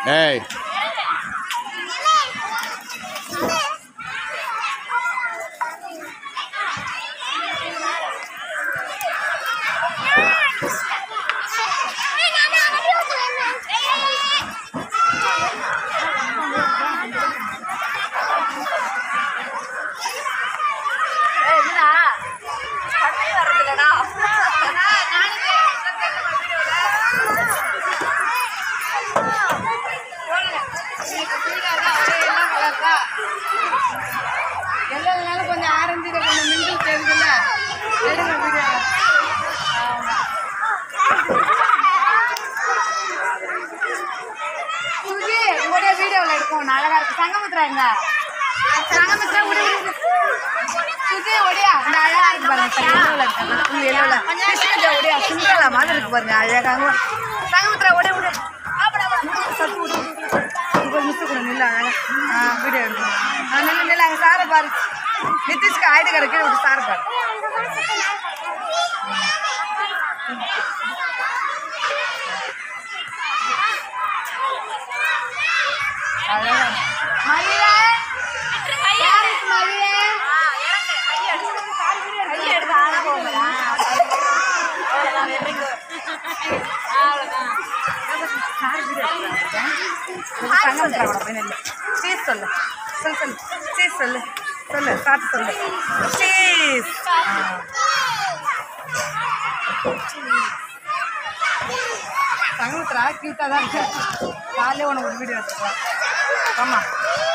ஏய் எல்லாரும் கொஞ்சம் ஆரஞ்சு கொஞ்சம் மிங்கிள் தெரியுதுல்ல எடுங்க வீடியோ. சுஜி உங்களுடைய வீடியோவில் எடுக்கும் அழகா இருக்கு. சங்கமித்ராங்க சங்கமித்ரா சுஜி ஒடியா இந்த அழகா இருக்கு பாருங்க. கிருஷ்ணஜா ஒடியா சுந்தரலா மாதிரி இருக்கு பாருங்க அழகாங்க. சங்கமித்ரா ஒடியா விடு சத்து விடு மிஸ் கூட நில்ல அழகா வீடியோ எடுக்கணும். நில்ல நில்ல அங்கே சாரை பாரு. நிதிஷ்க்கு ஆயுத கடைக்கு ஒரு சாரை பாரு. அழகா மயிலே யாருக்கு மயிலே சீஸ் சொல்லு சொல்லு சொல்லு சீஸ் சொல்லு சொல்லு சாப்பிட்டு சொல்லு சீஸ். சங்கமித்ரா கியூட்டாக தான் இருக்கு. காலையில் உனக்கு ஒரு வீடியோ எடுத்துக்கலாம். ஆமாம்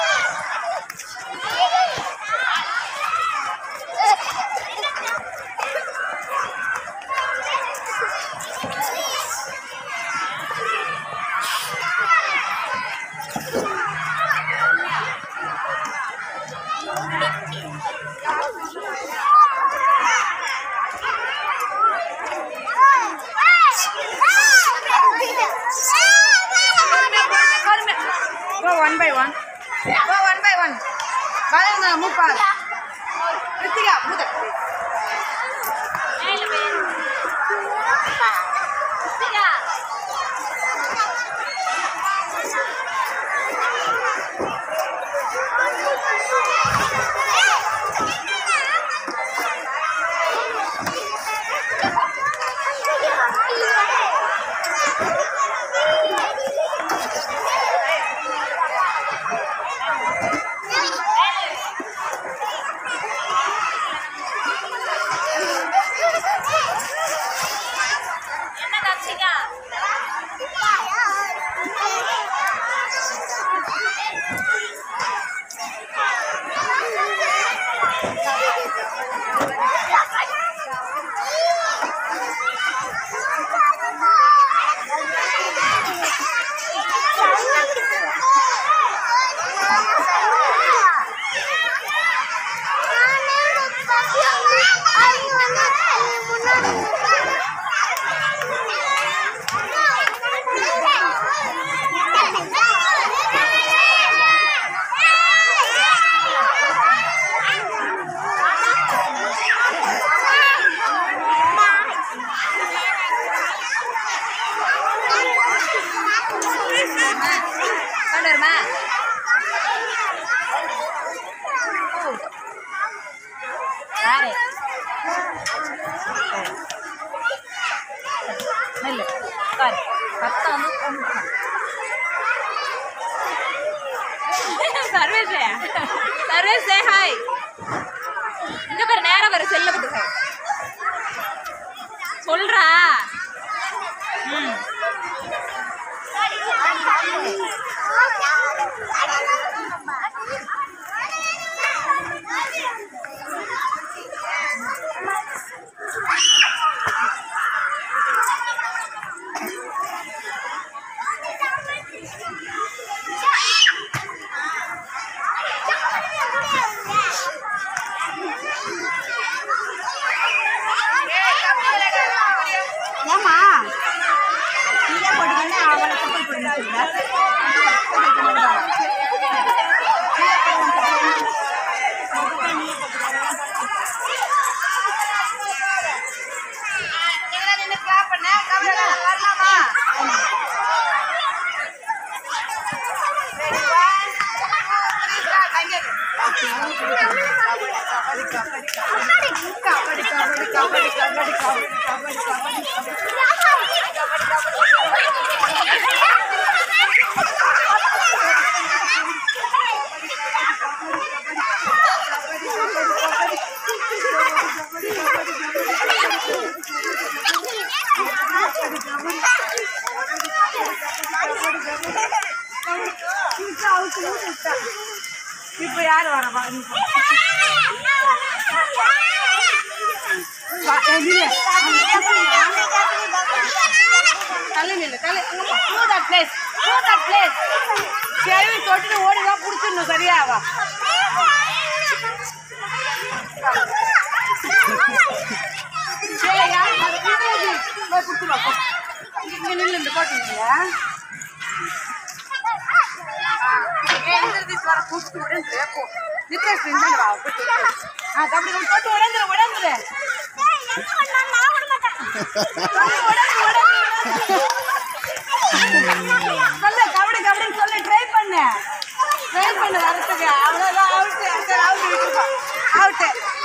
go one by one. Go one by one. Balance move fast. Ritika, move. Sarvesh say hi. இந்த பேர் நேரா வர செல்ல பட்டு சார் சொல்றா. யார் வரப்பா தள்ளி நில்லு தள்ளி பிளேஸ் சரி தொட்டு ஓடிதான் பிடிச்சிடணும் சரியாவா சரி யார் கொடுத்துருவா இங்கே நில்லு இந்த போட்டுருக்கீங்க வர கூட்டு உடந்துரு போ நித்தேஷ் அப்படி போட்டு உடந்துரு சொல்லு கபடி கபடின்னு சொல்லி ட்ரை பண்ணு வரத்துக்கு அவ்வளோதான் அவுட்டு சரி அவுட்டு விட்டுருப்பா அவுட்டு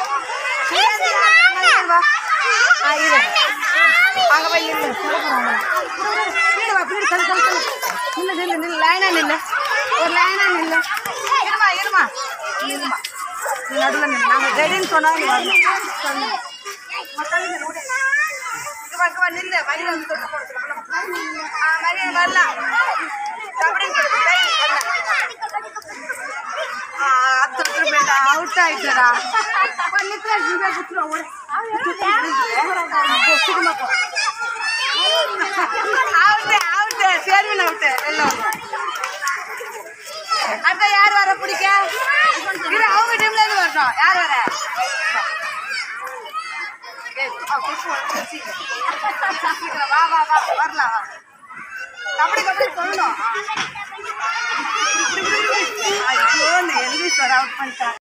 இரு அங்கே போய் நில்லு வீடுவா வீடு தள்ளு நில்லு லைனா நில்லு ஒரு லைனா நில்லு இருமா நடுவில் நில்லு நாங்கள் ரெடின்னு சொன்னால் நீ வரணும் சொல்லு நில்லு மரியாதை வந்து தொட்டு போடுறது மரியாதை வரலாம் அவுட் ஆயிட்டுடா சேர்மன் அவுட்டு எல்லாம் அடுத்த யார் வர பிடிக்க இது அவங்க டீம்ல இருந்து வரணும் யார் வர வா வரலாம் கபடி சொல்லணும் ஐயோ எல்விஸ் வர அவுட் பண்ணிட்டேன்